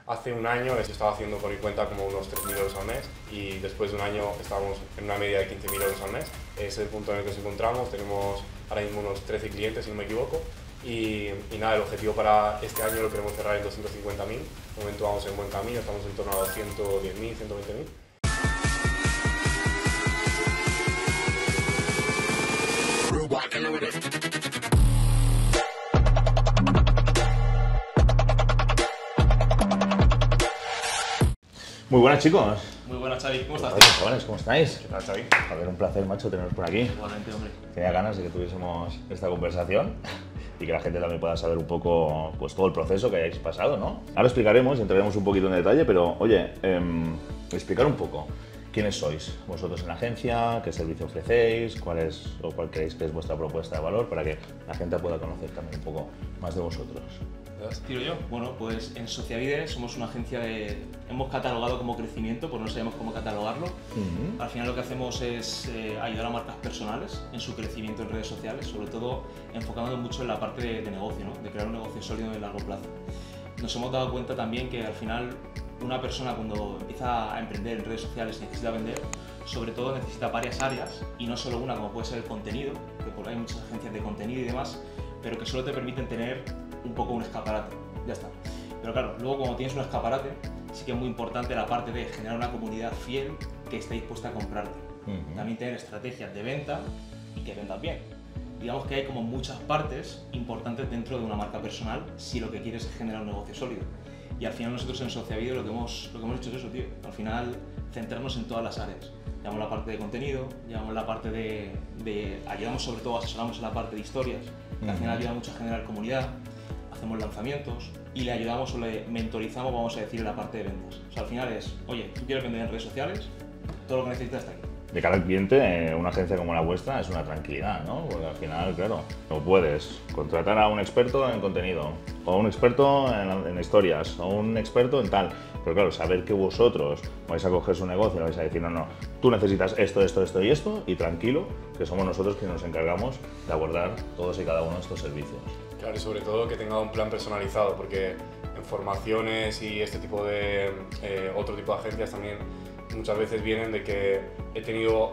Hace un año estaba haciendo por mi cuenta como unos 3.000 euros al mes y después de un año estábamos en una media de 15.000 euros al mes. Ese es el punto en el que nos encontramos, tenemos ahora mismo unos 13 clientes si no me equivoco y nada, el objetivo para este año lo queremos cerrar en 250.000. De momento vamos en buen camino, estamos en torno a 110.000, 120.000. Muy buenas, chicos. Muy buenas, Xavi. ¿Cómo estás? Hola, chavales, ¿cómo estáis? ¿Qué tal, Xavi? A ver, un placer, macho, teneros por aquí. Igualmente, hombre. Tenía ganas de que tuviésemos esta conversación y que la gente también pueda saber un poco pues, todo el proceso que hayáis pasado, ¿no? Ahora explicaremos y entraremos un poquito en detalle, pero oye, explicar un poco quiénes sois vosotros en la agencia, qué servicio ofrecéis, cuál creéis que es vuestra propuesta de valor para que la gente pueda conocer también un poco más de vosotros. ¿Tiro yo? Bueno, pues en Sociavide somos una agencia hemos catalogado como crecimiento, pues no sabemos cómo catalogarlo. Al final lo que hacemos es ayudar a marcas personales en su crecimiento en redes sociales, sobre todo enfocándonos mucho en la parte de negocio, ¿no? De crear un negocio sólido en largo plazo. Nos hemos dado cuenta también que al final una persona cuando empieza a emprender en redes sociales necesita vender, sobre todo necesita varias áreas y no solo una como puede ser el contenido, que hay muchas agencias de contenido y demás, pero que solo te permiten tener un poco un escaparate, ya está. Pero claro, luego como tienes un escaparate, sí que es muy importante la parte de generar una comunidad fiel que esté dispuesta a comprarte. También tener estrategias de venta y que vendas bien. Digamos que hay como muchas partes importantes dentro de una marca personal si lo que quieres es generar un negocio sólido. Y al final nosotros en Sociavide lo que hemos hecho es eso, tío. Al final centrarnos en todas las áreas. Llevamos la parte de contenido, llevamos la parte ayudamos sobre todo, asesoramos en la parte de historias, que al final ayuda mucho a generar comunidad. Hacemos lanzamientos y le ayudamos o le mentorizamos, vamos a decir, en la parte de ventas. O sea, al final es, oye, tú quieres vender en redes sociales, todo lo que necesitas está aquí. De cara al cliente, una agencia como la vuestra es una tranquilidad, ¿no? Porque al final, claro, no puedes contratar a un experto en contenido, o un experto en historias, o un experto en tal. Pero claro, saber que vosotros vais a coger su negocio y vais a decir, no, tú necesitas esto, esto, esto y esto, y tranquilo, que somos nosotros quienes nos encargamos de abordar todos y cada uno de estos servicios. Claro, y sobre todo que tenga un plan personalizado, porque en formaciones y este tipo de otro tipo de agencias también muchas veces vienen de que he tenido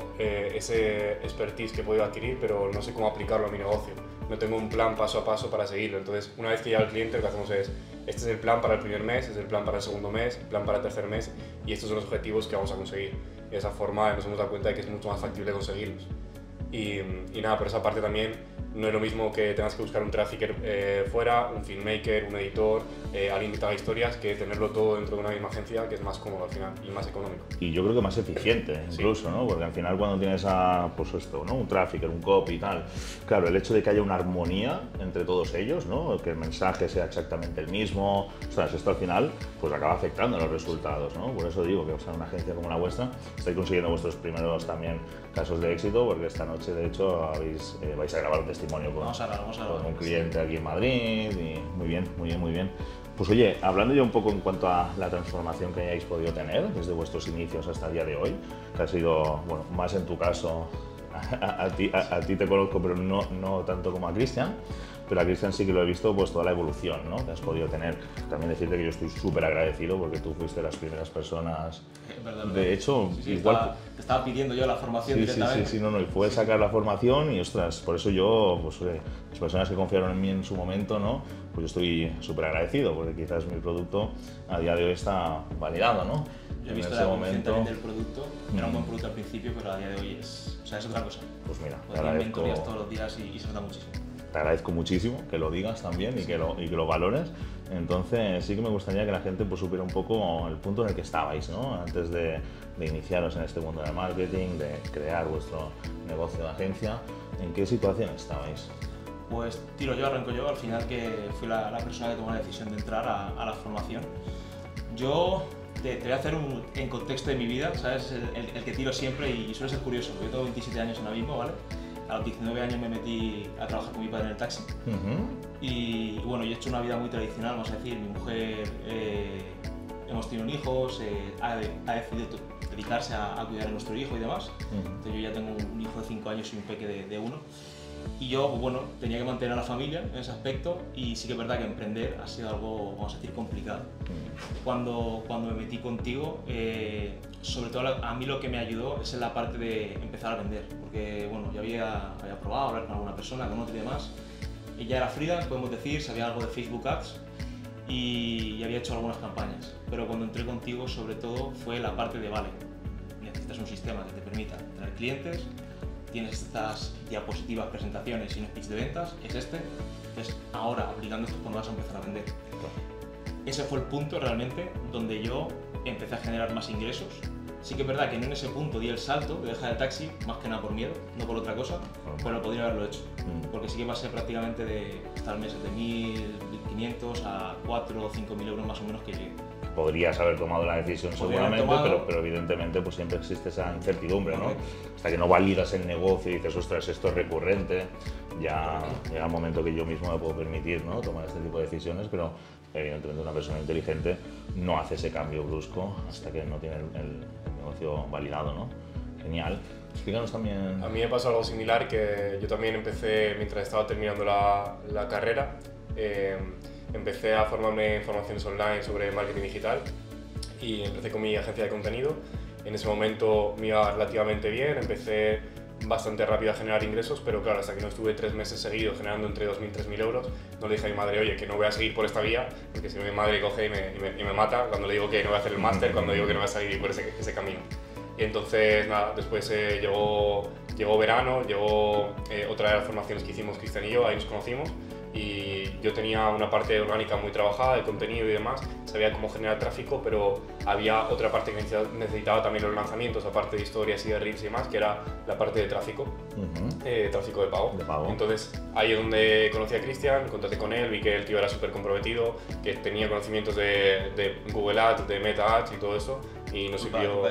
ese expertise que he podido adquirir, pero no sé cómo aplicarlo a mi negocio. No tengo un plan paso a paso para seguirlo. Entonces, una vez que llega el cliente, lo que hacemos es, este es el plan para el primer mes, este es el plan para el segundo mes, el plan para el tercer mes, y estos son los objetivos que vamos a conseguir. Y de esa forma nos hemos dado cuenta de que es mucho más factible conseguirlos. Y nada, por esa parte también no es lo mismo que tengas que buscar un trafficker fuera, un filmmaker, un editor, alguien que te haga historias, que tenerlo todo dentro de una misma agencia, que es más cómodo al final y más económico. Y yo creo que más eficiente incluso, ¿no? Porque al final cuando tienes pues esto, ¿no? Un trafficker, un copy y tal, claro, el hecho de que haya una armonía entre todos ellos, ¿no? Que el mensaje sea exactamente el mismo, ostras, esto al final pues acaba afectando a los resultados, ¿no? Por eso digo que una agencia como la vuestra estáis consiguiendo vuestros primeros también casos de éxito, porque esta noche de hecho vais a grabar un testimonio con un cliente aquí en Madrid y muy bien. Pues oye, hablando ya un poco en cuanto a la transformación que hayáis podido tener desde vuestros inicios hasta el día de hoy, que ha sido, bueno, más en tu caso, a ti te conozco, pero no tanto como a Cristian, pero a Cristian sí que lo he visto, pues toda la evolución, ¿no? Que has podido tener. También decirte que yo estoy súper agradecido porque tú fuiste las primeras personas. De hecho, sí, igual te estaba pidiendo yo la formación directamente. Sí, no, y fue sacar la formación y ostras, por eso yo, pues las personas que confiaron en mí en su momento, ¿no? Pues yo estoy súper agradecido porque quizás mi producto a día de hoy está validado, ¿no? Yo he visto la evolución también del producto, era un buen producto al principio, pero a día de hoy es otra cosa. Pues mira, te agradezco. Mentorías todos los días y se nota muchísimo. Te agradezco muchísimo que lo digas también y que lo valores. Entonces sí que me gustaría que la gente pues supiera un poco el punto en el que estabais, ¿no? Antes de iniciaros en este mundo del marketing, de crear vuestro negocio de agencia. ¿En qué situación estabais? Pues arranco yo, al final que fui la persona que tomó la decisión de entrar a la formación. Yo te voy a hacer en contexto de mi vida, ¿sabes? El que tiro siempre y suele ser curioso, porque yo tengo 27 años ahora mismo, ¿vale? A los 19 años me metí a trabajar con mi padre en el taxi. Y bueno, yo he hecho una vida muy tradicional, vamos a decir. Mi mujer, hemos tenido hijos, ha decidido dedicarse a cuidar a nuestro hijo y demás. Entonces yo ya tengo un hijo de 5 años y un peque de 1. Y yo, bueno, tenía que mantener a la familia en ese aspecto y sí que es verdad que emprender ha sido algo, vamos a decir, complicado. Cuando me metí contigo, sobre todo a mí lo que me ayudó es en la parte de empezar a vender, porque bueno, yo había probado a hablar con alguna persona, con otra y demás. Ella era freelance, podemos decir, sabía algo de Facebook Ads y había hecho algunas campañas. Pero cuando entré contigo, sobre todo, fue la parte de, vale, necesitas un sistema que te permita tener clientes, tienes estas diapositivas, presentaciones y un speech de ventas, es este. Entonces, ahora, aplicando esto, cuando vas a empezar a vender. Ese fue el punto realmente donde yo empecé a generar más ingresos. Sí que es verdad que no en ese punto di el salto de dejar el taxi, más que nada por miedo, no por otra cosa, pero podría haberlo hecho. Porque sí que pasé prácticamente de estar meses de 1.000, 1.500 a 4 o 5.000 euros más o menos que llegué. Podrías haber tomado la decisión seguramente, pero evidentemente pues siempre existe esa incertidumbre, ¿no? Hasta que no validas el negocio y dices, ostras, esto es recurrente, ya llega el momento que yo mismo me puedo permitir, ¿no?, tomar este tipo de decisiones, pero evidentemente una persona inteligente no hace ese cambio brusco hasta que no tiene el negocio validado, ¿no? Genial. Explícanos también... A mí me pasó algo similar, que yo también empecé, mientras estaba terminando la carrera, empecé a formarme en formaciones online sobre marketing digital y empecé con mi agencia de contenido. En ese momento me iba relativamente bien, empecé bastante rápido a generar ingresos, pero claro, hasta que no estuve 3 meses seguidos generando entre 2.000 y 3.000 euros, no le dije a mi madre, oye, que no voy a seguir por esta vía, porque si no mi madre coge y me mata cuando le digo que no voy a hacer el máster, cuando digo que no voy a seguir por ese camino. Y entonces, nada, después llegó verano, llegó otra de las formaciones que hicimos Cristian y yo, ahí nos conocimos, y yo tenía una parte orgánica muy trabajada, de contenido y demás, sabía cómo generar tráfico, pero había otra parte que necesitaba también los lanzamientos, aparte de historias y de reels y demás, que era la parte de tráfico, tráfico de pago. Entonces ahí es donde conocí a Cristian, contacté con él, vi que el tío era súper comprometido, que tenía conocimientos de Google Ads, de Meta Ads y todo eso, y nos sirvió,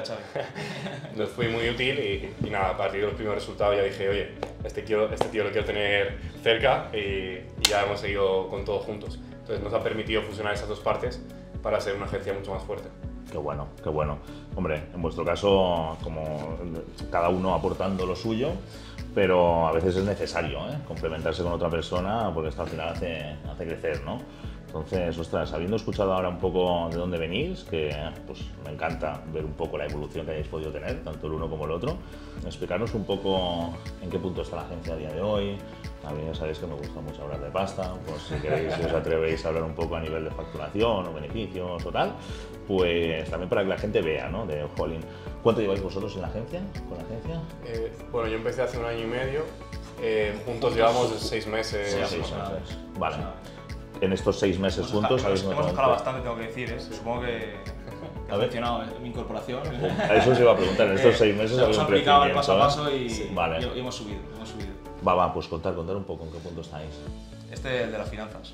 nos fue muy útil y nada, a partir de los primeros resultados ya dije, oye, este tío lo quiero tener cerca y ya hemos seguido con todo juntos. Entonces nos ha permitido fusionar esas dos partes para ser una agencia mucho más fuerte. Qué bueno, qué bueno. Hombre, en vuestro caso, como cada uno aportando lo suyo, pero a veces es necesario complementarse con otra persona porque esto al final hace crecer, ¿no? Entonces, ostras, habiendo escuchado ahora un poco de dónde venís, que pues me encanta ver un poco la evolución que hayáis podido tener, tanto el uno como el otro, explicarnos un poco en qué punto está la agencia a día de hoy. A mí ya sabéis que me gusta mucho hablar de pasta, pues si queréis, si os atrevéis a hablar un poco a nivel de facturación o beneficios o tal, pues también para que la gente vea, ¿no? De, jolín, ¿cuánto lleváis vosotros en la agencia, con la agencia? Bueno, yo empecé hace 1 año y medio, juntos llevamos 6 meses. Sí, 6 meses. Vale. En estos 6 meses juntos habéis notado... Hemos escalado bastante, tengo que decir, supongo que ha funcionado mi incorporación. A eso os iba a preguntar, en estos 6 meses hemos aplicado el paso a paso y, vale. y hemos subido. Va, pues contar un poco en qué punto estáis. Es el de las finanzas.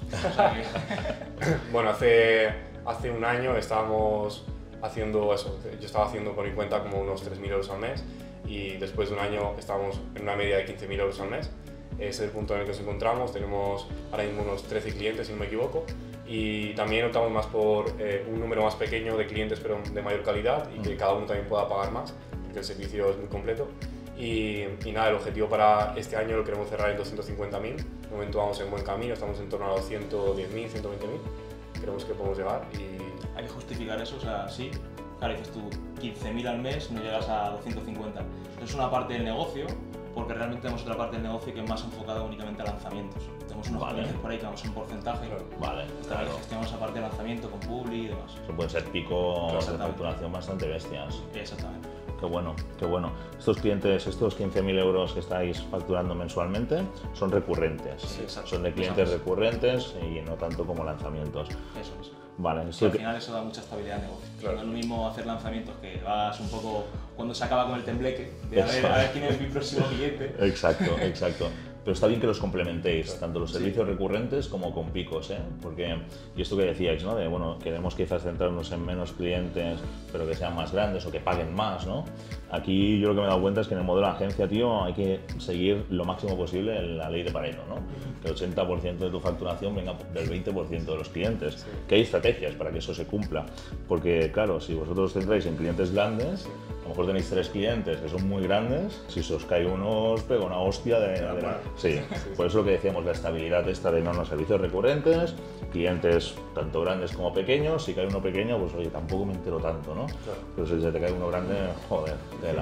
Bueno, hace 1 año estábamos haciendo eso, yo estaba haciendo por mi cuenta como unos 3.000 euros al mes y después de 1 año estábamos en una media de 15.000 euros al mes. Ese es el punto en el que nos encontramos, tenemos ahora mismo unos 13 clientes si no me equivoco y también optamos más por un número más pequeño de clientes pero de mayor calidad y que cada uno también pueda pagar más porque el servicio es muy completo y nada, el objetivo para este año lo queremos cerrar en 250.000, de momento vamos en buen camino, estamos en torno a los 110.000, 120.000, creemos que podemos llegar y... Hay que justificar eso, o sea, sí, claro, dices tú 15.000 al mes, no llegas a 250, es una parte del negocio porque realmente tenemos otra parte del negocio que es más enfocada únicamente a lanzamientos. Tenemos unos clientes por ahí que vamos en porcentaje. Vale, claro. Gestionamos esa parte de lanzamiento con Publi y demás. Eso pueden ser picos de facturación bastante bestias. Exactamente. Qué bueno, qué bueno. Estos clientes, estos 15.000 euros que estáis facturando mensualmente, son recurrentes. Sí, exacto. Son de clientes recurrentes y no tanto como lanzamientos. Eso es. Vale, al final eso da mucha estabilidad al negocio. Claro. No es lo mismo hacer lanzamientos que vas un poco cuando se acaba con el tembleque de a ver quién es mi próximo cliente. Exacto, exacto. Pero está bien que los complementéis, tanto los servicios recurrentes como con picos, porque, y esto que decíais, ¿no? De, bueno, queremos quizás centrarnos en menos clientes, pero que sean más grandes o que paguen más, ¿no? Aquí yo lo que me he dado cuenta es que en el modelo de agencia, tío, hay que seguir lo máximo posible la ley de Pareto, ¿no? Que el 80% de tu facturación venga del 20% de los clientes. Sí. Que hay estrategias para que eso se cumpla, porque claro, si vosotros os centráis en clientes grandes, lo mejor tenéis 3 clientes que son muy grandes, si se os cae uno os pega una hostia Sí, por eso lo que decíamos, la estabilidad esta de no servicios recurrentes, clientes tanto grandes como pequeños. Si cae uno pequeño, pues oye, tampoco me entero tanto, ¿no? Claro. Pero si se te cae uno grande, joder, tela.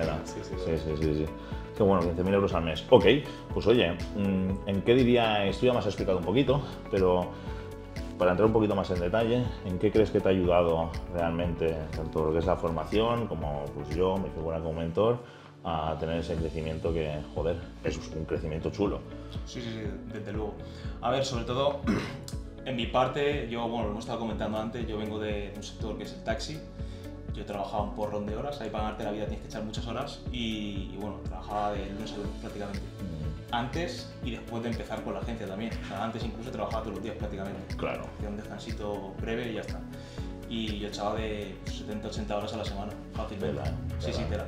Sí. Qué bueno, 15.000 euros al mes. Ok, pues oye, ¿en qué diría, esto ya me has explicado un poquito, pero para entrar un poquito más en detalle, ¿en qué crees que te ha ayudado realmente, tanto lo que es la formación, como pues yo, mi figura como mentor, a tener ese crecimiento que, joder, es un crecimiento chulo? Sí, desde luego. A ver, sobre todo, en mi parte, yo, bueno, lo hemos estado comentando antes, yo vengo de un sector que es el taxi. Yo he trabajado un porrón de horas, ahí para ganarte la vida tienes que echar muchas horas y bueno, trabajaba de lunes a lunes prácticamente. Antes y después de empezar con la agencia también. O sea, antes incluso trabajaba todos los días prácticamente. Claro. Hacía un descansito breve y ya está. Y yo echaba de 70-80 horas a la semana, fácilmente. Sí, tela.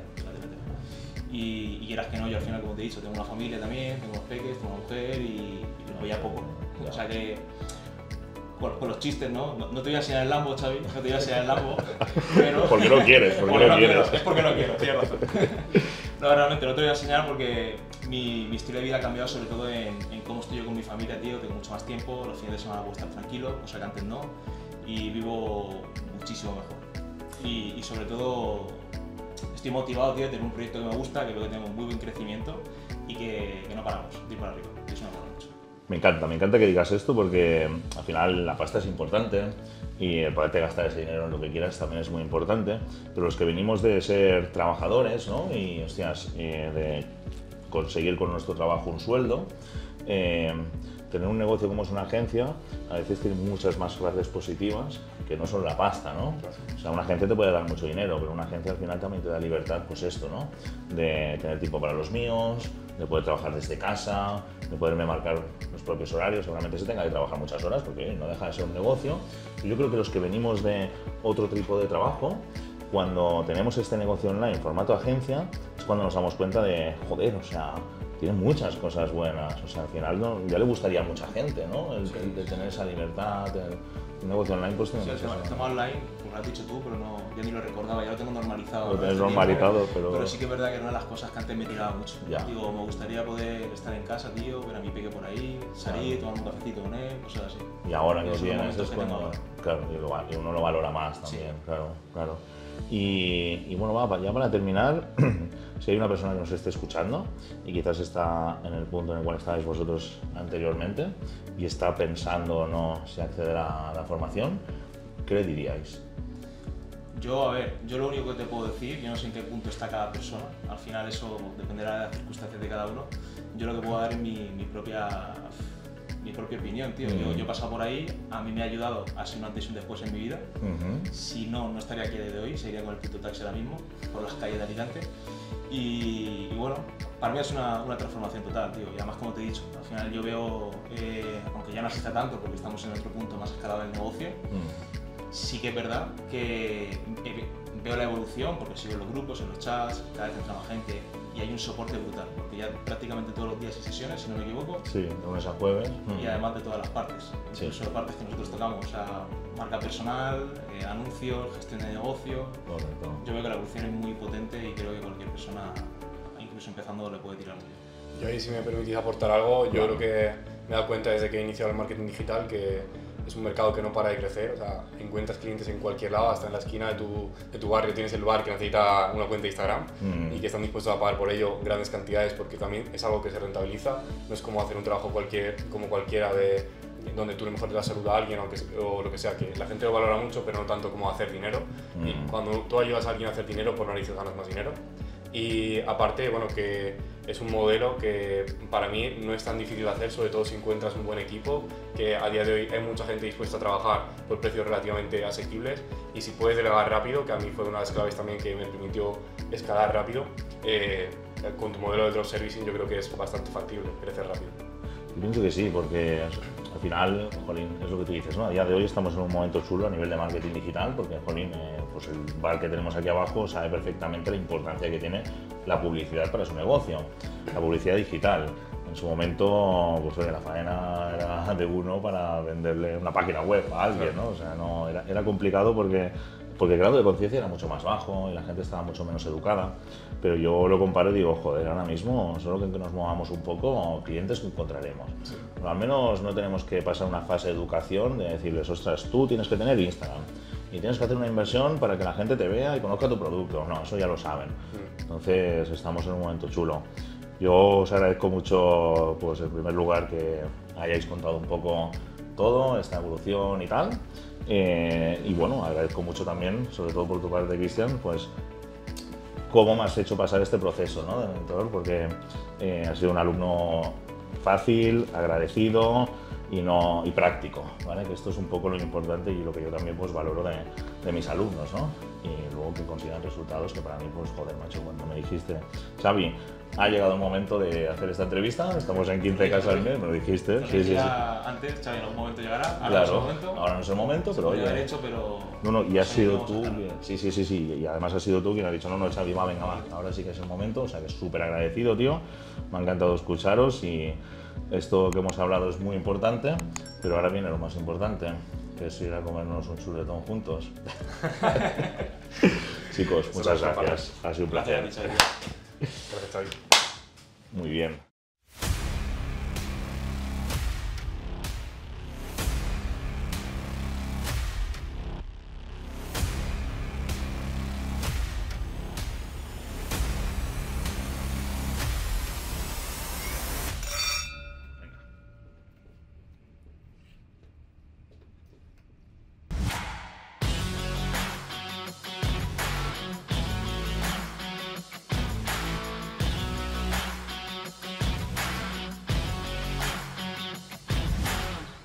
Y quieras que no, yo al final, como te he dicho, tengo una familia también, tengo unos peques, tengo una mujer y lo veía poco. O sea que, por los chistes, ¿no? No te voy a enseñar el Lambo, Xavi, no te voy a enseñar el Lambo, pero... Porque no quieres, Es porque no quiero, tienes razón. No, realmente no te voy a enseñar porque mi estilo de vida ha cambiado sobre todo en cómo estoy yo con mi familia, tío. Tengo mucho más tiempo, los fines de semana puedo estar tranquilo, cosa que antes no, y vivo muchísimo mejor. Y sobre todo estoy motivado, tío, de tener un proyecto que me gusta, que veo que tengo muy buen crecimiento y que no paramos de ir para arriba. Y eso me mola mucho. Me encanta que digas esto porque al final la pasta es importante y el poderte gastar ese dinero en lo que quieras también es muy importante, pero los que venimos de ser trabajadores, ¿no? Y hostias, de conseguir con nuestro trabajo un sueldo, tener un negocio como es una agencia a veces tiene muchas más clases positivas que no solo la pasta, ¿no? O sea, una agencia te puede dar mucho dinero, pero una agencia al final también te da libertad, pues esto, ¿no? De tener tiempo para los míos, de poder trabajar desde casa, de poderme marcar los propios horarios. Seguramente se tenga que trabajar muchas horas porque no deja de ser un negocio. Y yo creo que los que venimos de otro tipo de trabajo, cuando tenemos este negocio online en formato agencia, es cuando nos damos cuenta de, joder, o sea, tiene muchas cosas buenas. O sea, al final ya le gustaría a mucha gente, ¿no? El de tener esa libertad. Un negocio online pues tiene el tema online, como lo has dicho tú, pero no, yo ni lo recordaba, ya lo tengo normalizado. Lo tienes normalizado, pero sí que es verdad que era una de las cosas que antes me tiraba mucho. Ya. Digo, me gustaría poder estar en casa, tío, ver a mi peque por ahí, salir, tomar un cafecito con él, cosas así. Y ahora que vienes es cuando, claro, y uno lo valora más también, sí. Claro. Y bueno, ya para terminar, si hay una persona que nos esté escuchando y quizás está en el punto en el cual estabais vosotros anteriormente y está pensando o no si acceder a la formación, ¿qué le diríais? Yo lo único que te puedo decir, yo no sé en qué punto está cada persona, al final eso dependerá de las circunstancias de cada uno. Yo lo que puedo dar es mi propia opinión, tío. Yo he pasado por ahí, a mí me ha ayudado a ser un antes y un después en mi vida. Si no, no estaría aquí de hoy, seguiría con el puto taxi ahora mismo, por las calles de Alicante. Y bueno, para mí es una transformación total, tío. Y además, como te he dicho, al final yo veo, aunque ya no afecta tanto porque estamos en otro punto más escalado del negocio, sí que es verdad que veo la evolución porque sigo en los grupos, en los chats, cada vez entra más gente y hay un soporte brutal, porque ya prácticamente todos los días hay sesiones, si no me equivoco. Sí, de lunes a jueves. Y además de todas las partes, incluso las partes que nosotros tocamos, o sea, marca personal, anuncios, gestión de negocio. Correcto. Yo veo que la evolución es muy potente y creo que cualquier persona, incluso empezando, le puede tirar muy bien. Yo ahí, si me permitís aportar algo, yo creo que me he dado cuenta desde que he iniciado el marketing digital que es un mercado que no para de crecer. O sea, encuentras clientes en cualquier lado, hasta en la esquina de tu barrio tienes el bar que necesita una cuenta de Instagram y que están dispuestos a pagar por ello grandes cantidades porque también es algo que se rentabiliza. No es como hacer un trabajo como cualquiera donde tú a lo mejor te das salud a alguien o lo que sea, que la gente lo valora mucho, pero no tanto como hacer dinero. Y cuando tú ayudas a alguien a hacer dinero, por narices ganas más dinero. Y aparte, bueno, que es un modelo que para mí no es tan difícil de hacer, sobre todo si encuentras un buen equipo, que a día de hoy hay mucha gente dispuesta a trabajar por precios relativamente asequibles y si puedes delegar rápido, que a mí fue una de las claves también que me permitió escalar rápido, con tu modelo de drop servicing yo creo que es bastante factible crecer rápido. Yo pienso que sí, porque al final, jolín, es lo que tú dices, ¿no? A día de hoy estamos en un momento chulo a nivel de marketing digital, porque, jolín, pues el bar que tenemos aquí abajo sabe perfectamente la importancia que tiene la publicidad para su negocio, la publicidad digital. En su momento, pues oye, la faena era de uno para venderle una página web a alguien, ¿no? O sea, no, era complicado porque porque el grado de conciencia era mucho más bajo y la gente estaba mucho menos educada. Pero yo lo comparo y digo, joder, ahora mismo, solo que nos movamos un poco, clientes que encontraremos. Sí. Pero al menos no tenemos que pasar una fase de educación de decirles, ostras, tú tienes que tener Instagram y tienes que hacer una inversión para que la gente te vea y conozca tu producto. No, eso ya lo saben. Entonces estamos en un momento chulo. Yo os agradezco mucho, pues en primer lugar, que hayáis contado un poco todo, esta evolución y tal. Y bueno, agradezco mucho también, sobre todo por tu parte, Cristian, pues cómo me has hecho pasar este proceso, ¿no?, de mentor, porque has sido un alumno fácil, agradecido y práctico, ¿vale? Que esto es un poco lo importante y lo que yo también pues valoro de mis alumnos, ¿no? Y luego que consigan resultados que para mí, pues joder, macho, cuando me dijiste, Xavi, ha llegado el momento de hacer esta entrevista, estamos en 15 casas al mes, me lo dijiste. Sí. Antes, Xavi, en algún momento llegará, ahora claro, no es el momento. ahora no es el momento, pero oye. Haber hecho, pero... No, y has sido tú, sí. sí, y además has sido tú quien ha dicho, no, Xavi, venga, va, ahora sí que es el momento, o sea que súper agradecido, tío, me ha encantado escucharos y esto que hemos hablado es muy importante, pero ahora viene lo más importante, que es ir a comernos un chuletón juntos. Chicos, muchas gracias, ha sido un placer. Gracias, Xavi. Muy bien.